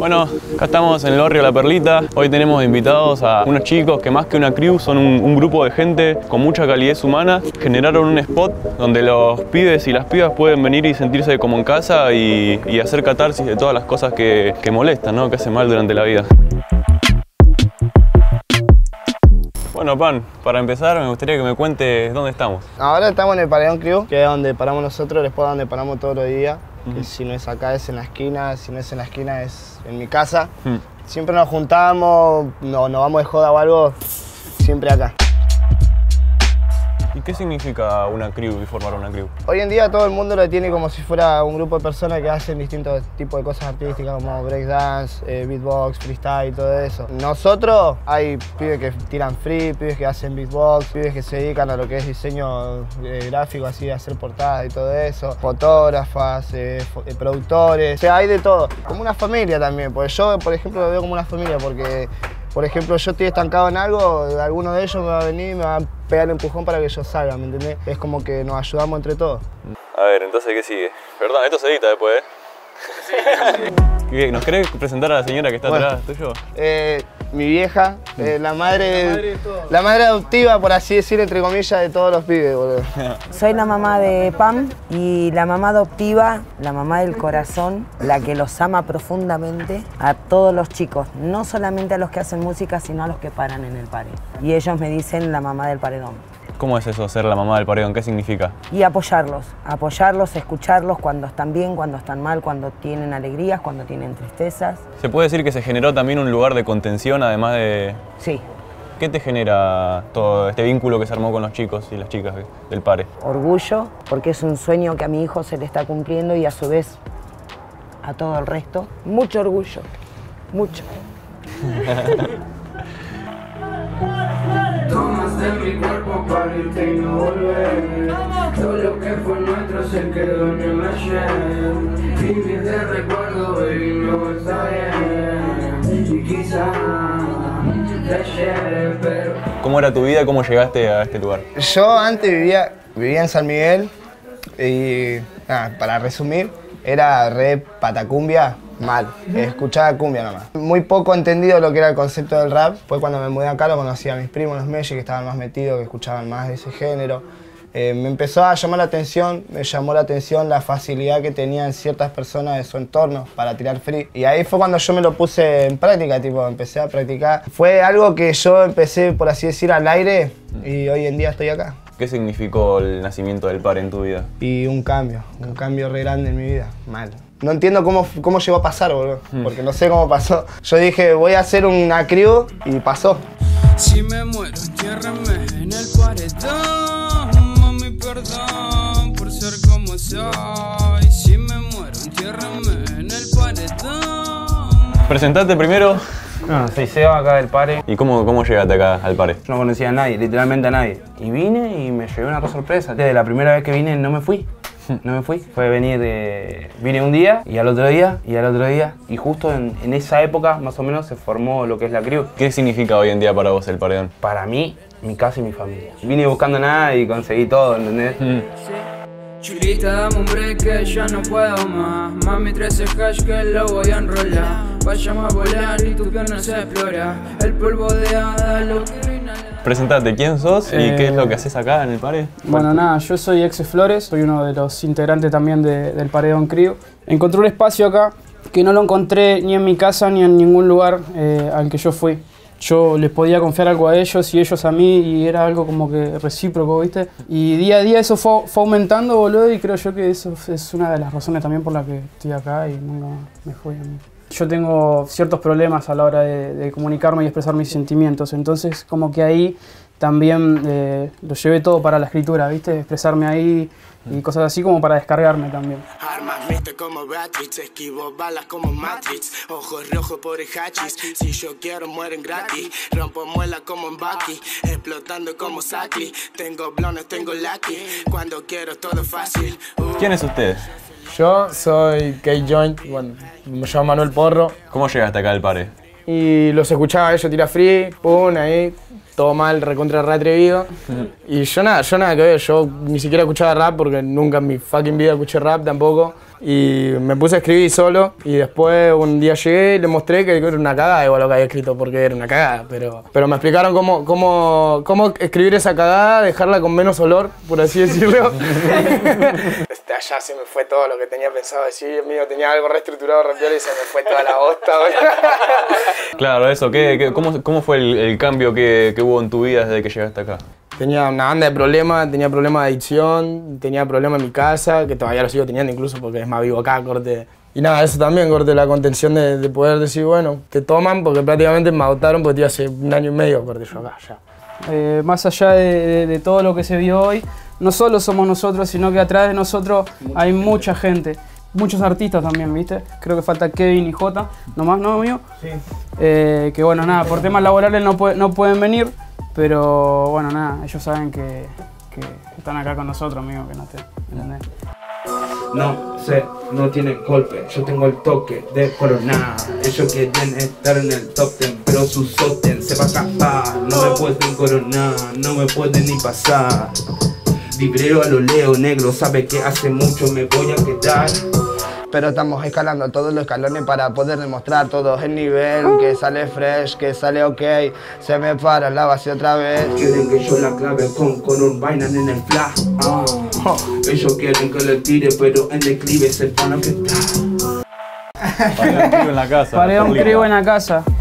Bueno, acá estamos en el barrio La Perlita. Hoy tenemos invitados a unos chicos que más que una crew son un grupo de gente con mucha calidez humana. Generaron un spot donde los pibes y las pibas pueden venir y sentirse como en casa y hacer catarsis de todas las cosas que molestan, ¿no? Que hacen mal durante la vida. Bueno, Pan, para empezar me gustaría que me cuentes dónde estamos. Ahora estamos en el Paredón Crew, que es donde paramos nosotros, el spot donde paramos todos los días. Que si no es acá es en la esquina, si no es en la esquina es en mi casa. Siempre nos juntamos, nos vamos de joda o algo, siempre acá. ¿Y qué significa una crew y formar una crew? Hoy en día todo el mundo lo tiene como si fuera un grupo de personas que hacen distintos tipos de cosas artísticas como breakdance, beatbox, freestyle y todo eso. Nosotros hay pibes que tiran free, pibes que hacen beatbox, pibes que se dedican a lo que es diseño gráfico, así de hacer portadas y todo eso, fotógrafas, productores, o sea, hay de todo. Como una familia también, porque yo, por ejemplo, lo veo como una familia porque, por ejemplo, yo estoy estancado en algo, alguno de ellos me va a venir y me va a pegar el empujón para que yo salga, ¿me entendés? Es como que nos ayudamos entre todos. A ver, entonces, ¿qué sigue? Perdón, esto se edita después, ¿eh? Sí. ¿Nos querés presentar a la señora que está atrás tuyo? Mi vieja, la madre adoptiva, por así decir, entre comillas, de todos los pibes, boludo. Soy la mamá de Pam y la mamá adoptiva, la mamá del corazón, la que los ama profundamente a todos los chicos, no solamente a los que hacen música, sino a los que paran en el paredón. Y ellos me dicen la mamá del paredón. ¿Cómo es eso, ser la mamá del paredón? ¿Qué significa? Y apoyarlos, escucharlos cuando están bien, cuando están mal, cuando tienen alegrías, cuando tienen tristezas. ¿Se puede decir que se generó también un lugar de contención, además de...? Sí. ¿Qué te genera todo este vínculo que se armó con los chicos y las chicas del pare? Orgullo, porque es un sueño que a mi hijo se le está cumpliendo y a su vez a todo el resto. Mucho orgullo, mucho. Tomas de mi cuerpo para irte y no volver. Todo lo que fue nuestro se quedó en el ayer. Vivir de recuerdo, baby, no está bien. Y quizá de ayer, pero... ¿Cómo era tu vida? ¿Cómo llegaste a este lugar? Yo antes vivía en San Miguel y, para resumir, era re patacumbia. Mal, escuchaba cumbia nomás. Muy poco entendido lo que era el concepto del rap. Fue cuando me mudé acá, lo conocí a mis primos, los Mellis, que estaban más metidos, que escuchaban más de ese género. Me empezó a llamar la atención, me llamó la atención la facilidad que tenían ciertas personas de su entorno para tirar free. Y ahí fue cuando yo me lo puse en práctica, tipo, empecé a practicar. Fue algo que yo empecé, por así decir, al aire y hoy en día estoy acá. ¿Qué significó el nacimiento del pare en tu vida? Y un cambio re grande en mi vida, mal. No entiendo cómo llegó a pasar, boludo, porque no sé cómo pasó. Yo dije, voy a hacer una crew y pasó. Si me muero, entiérrame en el paredón. Mami, perdón por ser como soy. Si me muero, entiérrame en el paredón. Presentate primero. Soy Seba, acá del pare. ¿Y cómo llegaste acá al pare? No conocía a nadie, literalmente a nadie. Y vine y me llevé una sorpresa. Desde la primera vez que vine no me fui. No me fui, fue vine un día y al otro día y al otro día y justo en esa época más o menos se formó lo que es la crew. ¿Qué significa hoy en día para vos el paredón? Para mí, mi casa y mi familia. Vine buscando nada y conseguí todo, ¿entendés? Chulita, dame un break que ya no puedo más. Mami, 13 hash que lo voy a enrolar. Vayamos a volar y tu pierna se explora. El polvo de hada lo quiero inhalar. Presentate, ¿quién sos y qué es lo que haces acá en el pare? Bueno, nada, yo soy Exe Flores, soy uno de los integrantes también del Paredón Crew. Encontré un espacio acá que no lo encontré ni en mi casa ni en ningún lugar al que yo fui. Yo les podía confiar algo a ellos y ellos a mí y era algo como que recíproco, ¿viste? Y día a día eso fue aumentando, boludo, y creo yo que eso es una de las razones también por las que estoy acá y nunca me fui a mí. Yo tengo ciertos problemas a la hora de comunicarme y expresar mis sentimientos, entonces como que ahí también lo llevé todo para la escritura, ¿viste? Expresarme ahí y cosas así como para descargarme también. Armas viste como Matrix, esquivo balas como Matrix, ojos rojos por el hachis, si yo quiero mueren gratis, rompo muelas como en Baki, explotando como Saki, tengo blones, tengo lucky, cuando quiero todo fácil. ¿Quién es usted? Yo soy K-Joint, bueno, me llamo Manuel Porro. ¿Cómo llegaste acá al pare? Y los escuchaba ellos, tira free, pum, ahí, todo mal, recontra re atrevido. Y yo nada que ver, yo ni siquiera escuchaba rap porque nunca en mi fucking vida escuché rap tampoco. y me puse a escribir solo y después un día llegué y le mostré que era una cagada igual lo que había escrito porque era una cagada, pero me explicaron cómo escribir esa cagada, dejarla con menos olor, por así decirlo. Desde allá se me fue todo lo que tenía pensado decir, mío, tenía algo reestructurado, y se me fue toda la bosta. Claro, eso, ¿cómo fue el cambio que hubo en tu vida desde que llegaste acá? Tenía una banda de problemas, tenía problemas de adicción, tenía problemas en mi casa, que todavía lo sigo teniendo incluso porque es más vivo acá, corte. Y nada, eso también, corte, la contención de poder decir, bueno, te toman porque prácticamente me adoptaron porque estoy hace 1 año y medio, corte, yo acá ya. Más allá de todo lo que se vio hoy, no solo somos nosotros, sino que atrás de nosotros hay mucha gente. Muchos artistas también, ¿viste? Creo que falta Kevin y Jota, nomás, ¿no, amigo? Sí. Que bueno, nada, por temas laborales no pueden venir, pero bueno, nada, ellos saben que están acá con nosotros, amigo, que no te entendés. No sé, no tienen golpe, yo tengo el toque de corona. Ellos quieren estar en el top 10, pero su sóten se va a escapar. No me pueden coronar, no me pueden ni pasar. Vibreo a lo Leo Negro, sabe que hace mucho me voy a quedar. Pero estamos escalando todos los escalones para poder demostrar todo el nivel, que sale fresh, que sale ok, se me para la base otra vez. Quieren que yo la clave con un Binance en el flash. Ellos quieren que le tire, pero en declive se van a quedar. Paredón Crio en la casa. Paredón Crio en la casa.